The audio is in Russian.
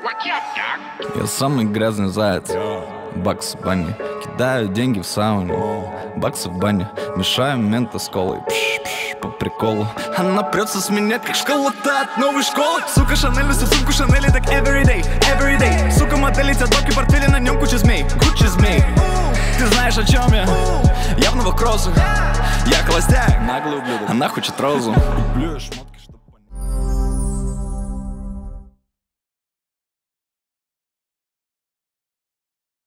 Я самый грязный заяц. Бакс в бане. Кидаю деньги в сауне. Баксы в бане. Мешаю мента с колой. По приколу. Она прется с меня, как школа-то от новой школы. Сука, Шанель носит сумку Шанели, так everyday. Сука, модели, тядоки, портфели, на нем куча змей. Гуччи змей. Ты знаешь, о чем я? Я в новых кроссах. Я холостяк, наглый ублюдок. Она хочет розу.